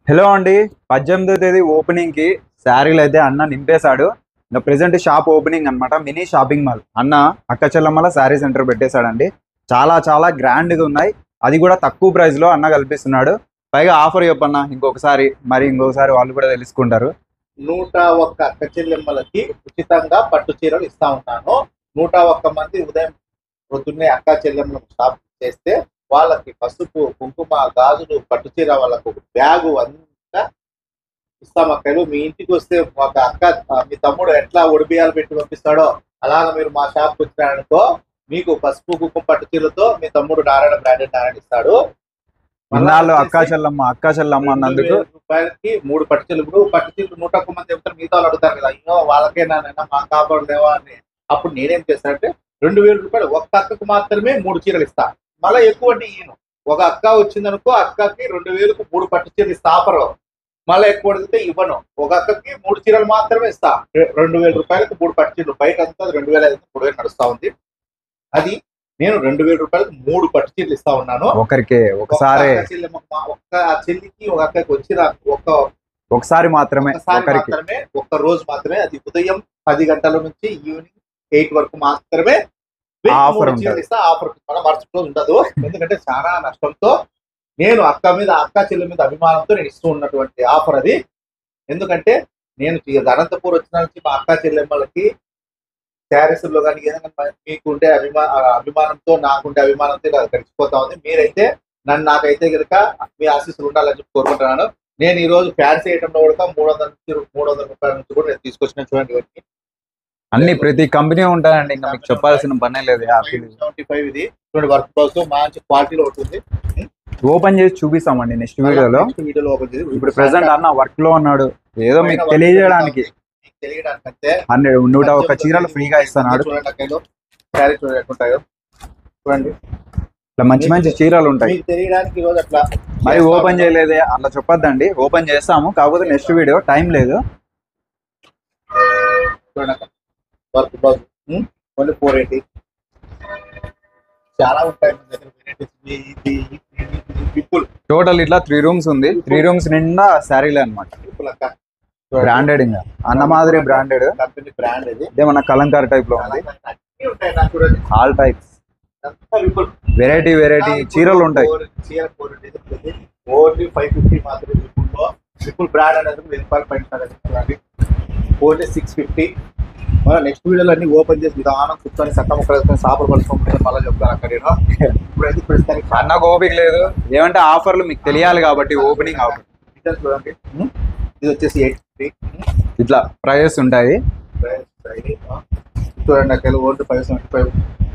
Hello అండి, 18వ తేదీ opening కి శారీలు అయితే అన్న నింపేశాడు. ఇంకా ప్రెసెంట్ షాప్ ఓపెనింగ్ అన్నమాట. మినీ షాపింగ్ మాల్ అన్న అక్క చెల్లమ్మల శారీ సెంటర్ పెట్టేశాడండి. చాలా చాలా గ్రాండ్ గా ఉన్నాయి. అది కూడా తక్కువ ప్రైస్ లో అన్న కల్పిస్తున్నాడు. పైగా ఆఫర్ చెప్పన్న ఇంకొకసారి వాళ్ళు కూడా తెలుసుకుంటారు. 101 అక్క చెల్లెమ్మలకి ఉచితంగా పట్టు చీరలు ఇస్తా ఉంటాను. 101 మంది ఉదయం పొద్దున్నే అక్క చెల్లెమ్మలకు షాప్ చేస్తే వాళ్ళకి పసుపు, కుంకుమ, గాజులు, పట్టు చీర, వాళ్ళకు బ్యాగు అంతా ఇస్తాం అక్కలు. మీ ఇంటికి వస్తే ఒక అక్క, మీ తమ్ముడు ఎట్లా ఒడిబియాలు పెట్టి పంపిస్తాడో అలాగ మీరు మా షాప్కి వచ్చినారనుకో, మీకు పసుపు, కుంకుమ, పట్టు చీరలతో మీ తమ్ముడు నారాయణ బ్రాండెడ్ నారాయణ ఇస్తాడు. అక్కా చెల్లమ్మ అన్నందుకు రూపాయలకి 3 పట్టు చీరలు. ఇప్పుడు పట్టు చీరలు 101 మంది చెప్తారు, మిగతా వాళ్ళు అడుగుతారు కదా, అయ్యో వాళ్ళకేనా మా కాపాడు లేవా అని. అప్పుడు నేనేం చేస్తానంటే 2000 రూపాయలు ఒక్క అక్కకు మాత్రమే 3 చీరలు ఇస్తా. మళ్ళీ ఎక్కువ అంటే ఈయన ఒక అక్క వచ్చిందనుకో, అక్కకి 2000కు 3 పట్టు చీరలు ఇస్తా ఆఫర్. మళ్ళీ ఎక్కువ అడిగితే ఇవ్వను. ఒక అక్కకి 3 చీరలు మాత్రమే ఇస్తా. 2000 రూపాయలకు 3 పట్టు చీరలు. బయట అంతా 2500 3000 నడుస్తా ఉంది. అది నేను 2000 రూపాయలకు 3 పట్టు చీరలు ఇస్తా ఉన్నాను. ఒకసారి ఒక్క చెల్లికి ఒక అక్కకి వచ్చిన ఒకసారి మాత్రమే, ఒక్క రోజు మాత్రమే. అది ఉదయం 10 గంటల నుంచి ఈవినింగ్ 8 వరకు మాత్రమే ఆఫర్ ఇస్తా. ఆఫర్ మరుసటి రోజు ఉండదు. ఎందుకంటే చాలా నష్టంతో నేను అక్క చెల్లి మీద అభిమానంతో నేను ఇస్తూ ఉన్నటువంటి ఆఫర్ అది. ఎందుకంటే నేను అనంతపూర్ వచ్చిన నుంచి మా అక్క చెల్లెమ్మలకి శారీస్ లో కానీ ఏదైనా మీకుండే అభిమానంతో నాకుండే అభిమానంతో నాకు గడిచిపోతా ఉంది. మీరైతే నాకైతే కనుక మీ ఆశీస్సులు ఉండాలని చెప్పి కోరుకుంటున్నాను. నేను ఈ రోజు ఫ్యాన్సీ ఐటమ్ లో కూడా 300 రూపాయల నుంచి కూడా నేను తీసుకొచ్చిన. చూడండి, అన్ని ప్రతి కంపెనీ ఉంటాయండి, ఇంకా మీకు చెప్పాల్సిన పనే లేదు. 75 ఇది చూడండి, వర్క్ బ్లౌజ్ మంచి క్వాలిటీలో ఉంటుంది. ఓపెన్ చేసి చూపిస్తామండి నెక్స్ట్ వీడియోలో. ఓపెన్ చేసి ఇప్పుడు ప్రెసెంట్ అన్న వర్క్ లో ఉన్నాడు. ఏదో మీకు తెలియజేయడానికి 101 చీరలు ఫ్రీగా ఇస్తున్నాడు. శారీ చూడండి ఎట్లుంటాయో చూడండి. ఇట్లా మంచి చీరలు ఉంటాయి. తెలియడానికి ఈ రోజు అట్లా మరి ఓపెన్ చేయలేదే అట్లా చెప్పొద్దండి. ఓపెన్ చేస్తాము, కాకపోతే నెక్స్ట్ వీడియో టైం లేదు. చూడండి, వర్క్ బ్లౌజ్ ఓన్లీ 480. చాలా ఉంటాయి టోటల్ ఇట్లా 3 రూమ్స్ ఉంది. 3 రూమ్స్ నిండా శారీలే అనమాట. బ్రాండెడ్, ఇంకా అన్న మాదిరి బ్రాండెడ్ కంపెనీ బ్రాండ్ ఇది. ఇదేమన్నా కలంకారీ టైప్ లో ఉంది. ఆల్ టైప్స్ వెరైటీ చీరలు ఉంటాయి. ఓన్లీ 550 మాత్రమే. ట్రిపుల్ బ్రాండ్ అనేది 1000 రూపాయలు పైన. ఓన్లీ 650. మళ్ళీ నెక్స్ట్ వీడియోలో అన్ని ఓపెన్ చేసి విధానం కూర్చొని సట్ట ముక్కలు సాపలు పలుచుకుంటే మళ్ళీ చెప్తాను అక్కడ. ఇప్పుడైతే ప్రస్తుతానికి అన్నకు ఓపిక లేదు. ఏమంటే ఆఫర్లు మీకు తెలియాలి కాబట్టి ఓపెనింగ్ ఆఫర్. చూడండి, ఇది వచ్చేసి 850. ఇట్లా ప్రైజెస్ ఉంటాయి. చూడండి అక్కడ ఓన్లీ 575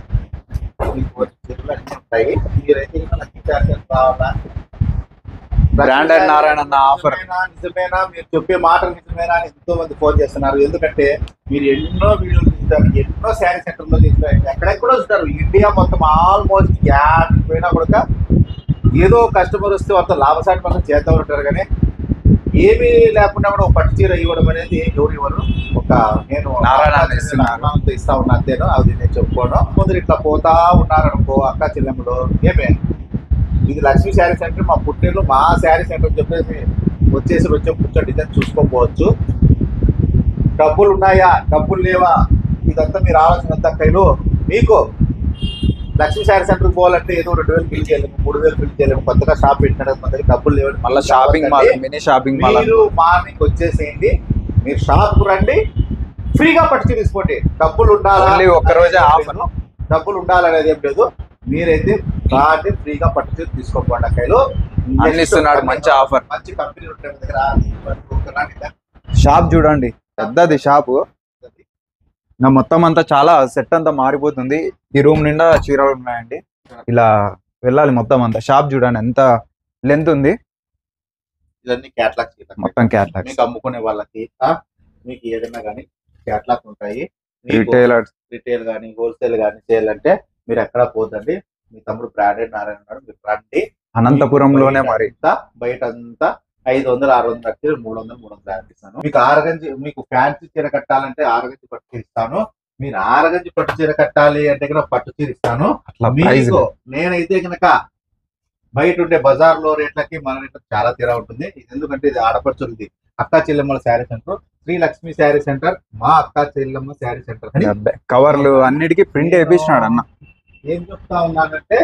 ఉంటాయి. మీరైతే కావాలా బ్రాండెడ్ నారాయణ అన్న ఆఫర్ నిజమేనా, మీరు చెప్పే మాటలు నిజమేనా అని ఎంతో మంది ఫోన్ చేస్తున్నారు. ఎందుకంటే మీరు ఎన్నో వీడియోలు చూస్తారు, ఎన్నో శారీ సెంటర్ లో చూస్తారు, ఎక్కడెక్కడో చూస్తారు. ఇండియా మొత్తం ఆల్మోస్ట్ యాడ్ పోయినా కూడా ఏదో కస్టమర్ వస్తే వాళ్ళతో లాభసాటి పనులు చేస్తూ ఉంటారు. కానీ ఏమీ లేకుండా కూడా ఒక పట్టు చీర ఇవ్వడం అనేది ఎవరు ఇవ్వరు. నేను అభిమానంతో ఇస్తా ఉన్నా అంతేనో, అది నేను చెప్పుకోను. కొందరు ఇట్లా పోతా ఉన్నారనుకో అక్క చెల్లెమ్మలో. ఏమే ఇది లక్ష్మీ శారీ సెంటర్, మా పుట్టినరోజు మా శారీ సెంటర్ చెప్పేసి వచ్చేసి కూర్చొని డిజైన్ చూసుకోకపోవచ్చు. డబ్బులు ఉన్నాయా, డబ్బులు లేవా, ఇదంతా మీరు ఆలోచన అక్కలు. మీకు లక్ష్మీ శారీ సెంటర్కి పోవాలంటే ఏదో 2000 బిల్ చేయలేము, 3000 బిల్ చేయలేము. కొత్తగా షాప్ పెట్టిన మన దగ్గర డబ్బులు లేవు. మళ్ళీ shopping mall, mini shopping mall. మీరు మార్నింగ్ వచ్చేసేయండి, మీరు షాప్ రండి, ఫ్రీగా పట్టు తీసుకోండి. డబ్బులు ఉండాలి, ఒక్కరోజే ఆఫర్. డబ్బులు ఉండాలనేది ఏం లేదు. మీరైతే రాండి, ఫ్రీగా పట్టు తీసుకోకపోండి అక్కలు. అందిస్తున్నాడు మంచి ఆఫర్. మంచి కంపెనీలు ఉంటాయి దగ్గర. షాప్ చూడండి, పెద్దది షాపు. ఇంకా మొత్తం అంతా చాలా సెట్ అంతా మారిపోతుంది. ఈ రూమ్ నిండా చీరలు ఉన్నాయండి. ఇలా వెళ్ళాలి మొత్తం అంతా. షాప్ చూడండి ఎంత లెంత్ ఉంది. ఇవన్నీ క్యాట్లాగ్స్, మొత్తం క్యాట్లాగ్స్. మీకు అమ్ముకునే వాళ్ళకి మీకు ఏదైనా కానీ క్యాట్లాగ్స్ ఉంటాయి. రిటైల్ కానీ హోల్సేల్ కానీ చేయాలంటే మీరు ఎక్కడ పోతండి. మీ తమ్ముడు బ్రాండెడ్ నారాయణ ఉన్నాడు, మీరు రండి. అనంతపురంలోనే మరి బయట అంతా 500 600 300 ఇస్తాను. మీకు ఆరగంజి, మీకు ఫ్యాన్సీ చీర కట్టాలంటే ఆరగంజి పట్టు చీర ఇస్తాను. మీరు ఆరగంజి పట్టు చీర కట్టాలి అంటే కనుక పట్టు చీర ఇస్తాను. మీకు నేనైతే కనుక బయట ఉండే బజార్లో రేట్లకి మన రేట్లకి చాలా తేడా ఉంటుంది. ఇది ఎందుకంటే ఇది ఆడపడుచులు, ఇది అక్కా చెల్లెమ్మల శారీ సెంటర్, శ్రీ లక్ష్మి శారీ సెంటర్, మా అక్కా చెల్లెమ్మ శారీ సెంటర్ అని కవర్లు అన్నిటికీ ప్రింట్ వేయించినాడు అన్న. ఏం చెప్తా ఉన్నానంటే,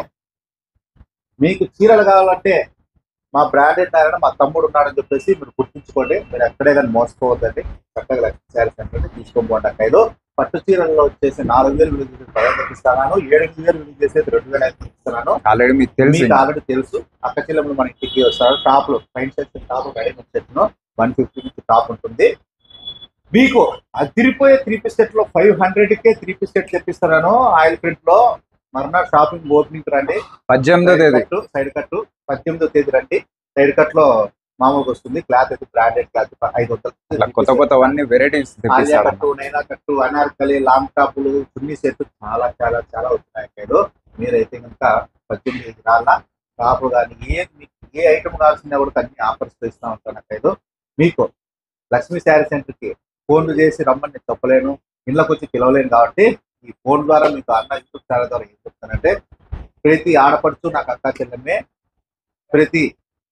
మీకు చీరలు కావాలంటే మా బ్రాండెడ్ నారాయణ మా తమ్ముడు ఉన్నాడని చెప్పేసి మీరు గుర్తుంచుకోండి. మీరు ఎక్కడే కానీ మోసపోవద్దండి. చక్కగా లక్ష్మి శారీ సెంటర్ తీసుకోబోండి. అక్కయ్యలో పట్టు చీరల్లో వచ్చేసి 4,000 విలువ చేసేది 10,000 ఇస్తాను, 7,000 విలువ చేసేది 2,500 ఇస్తున్నాను. ఆల్రెడీ మీకు తెలుసు. అక్క చెల్లెమ్మలు మన ఇంటికి వస్తారు. టాప్లు పైన సెక్షన్ టాప్ రెడీమేడ్ సెట్ 150 నుంచి టాప్ ఉంటుంది. మీకు అదిరిపోయే 3-piece సెట్ లో 500కే 3-piece సెట్ తెప్పిస్తున్నాను. ఆయిల్ ప్రింట్ లో మర్నాడు షాపింగ్ ఓపెనింగ్ రండి. 18వ తేదీ సైడ్ కట్ 18వ తేదీ రండి. సైడ్ కట్ లో మామూలుగా వస్తుంది. క్లాత్ అయితే బ్రాండెడ్ క్లాత్ 500. కొత్త వెరైటీస్ నైనా కట్టు, అనార్కలి, లాంగ్ టాపులు, చున్నీ సెట్ చాలా చాలా చాలా వచ్చినాయి. మీరైతే కనుక 18 రాళ్ళ టాప్ కానీ ఏ ఐటమ్ కావాల్సిన కూడా అన్ని ఆఫర్స్ ఇస్తా ఉంటాను. అక్కయ్యలో మీకు లక్ష్మీ శారీ సెంటర్ కి ఫోన్లు చేసి రమ్మని నేను చెప్పలేను, ఇళ్ళకి వచ్చి పిలవలేను. కాబట్టి ఈ ఫోన్ ద్వారా మీకు అన్న యూట్యూబ్ ఛానల్ ద్వారా ఏం చెప్తానంటే, ప్రతి ఆడపడుచు నాకు అక్కా చెల్లెమ్మే. ప్రతి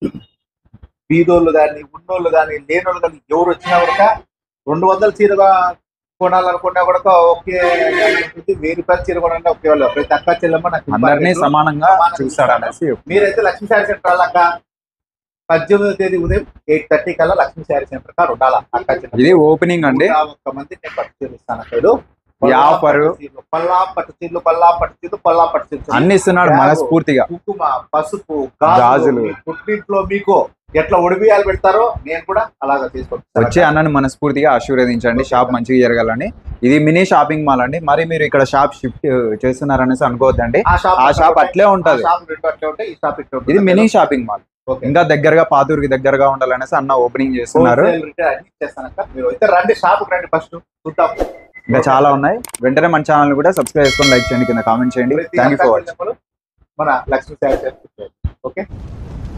బీదోళ్ళు కానీ, ఉన్నోళ్ళు కానీ, లేనోళ్ళు కానీ ఎవరు వచ్చినా కూడా 200 చీరగా కొనాలనుకున్నా కూడా ఒకే 1000 రూపాయల చీర కొనాలంటే ఒకే వాళ్ళు. ప్రతి అక్కా చెల్లెమ్మ నాకు అందరినీ సమానంగా చూస్తాడు అనేసి. మీరైతే లక్ష్మీ శారీ సెంటర్ వాళ్ళక 18వ తేదీ ఉదయం 8:30 కల్లా లక్ష్మీ శారీ సెంటర్ కాడ ఉండాలా. అక్కా చెల్లెమ్మ ఇది ఓపెనింగ్ అండి. 1 మంది నేను పట్టు చీరలు ఇస్తాను. అక్కడ పల్లా పట్టు చీరలు అన్ని ఇస్తున్నాడు మనస్ఫూర్తిగా. కుంకుమ, పసుపు, గాజులు. పుట్టింట్లో మీకు ఎట్లా ఒడిబియాలు పెడతారో నేను కూడా అలాగా తీసుకుంటాను. వచ్చే అన్నని మనస్ఫూర్తిగా ఆశీర్వదించండి. షాప్ మంచిగా జరగాలని. ఇది మినీ షాపింగ్ మాల్ అండి. మరి మీరు ఇక్కడ షాప్ షిఫ్ట్ చేస్తున్నారనేసి అనుకోవద్దండి. ఆ షాప్ అట్లే ఉంటది. ఇది మినీ షాపింగ్ మాల్. ఇంకా దగ్గరగా పాతూరుకి దగ్గరగా ఉండాలనేసి అన్న ఓపెనింగ్ చేస్తున్నారు. రండి, షాప్ రండి, ఫస్ట్ చూద్దాం. ఇంకా చాలా ఉన్నాయి. వెంటనే మన ఛానల్ కూడా సబ్స్క్రైబ్ చేసుకొని లైక్ చేయండి, కింద కామెంట్ చేయండి. Thank you for watching. మన లక్ష్మీ శారీ ఓకే.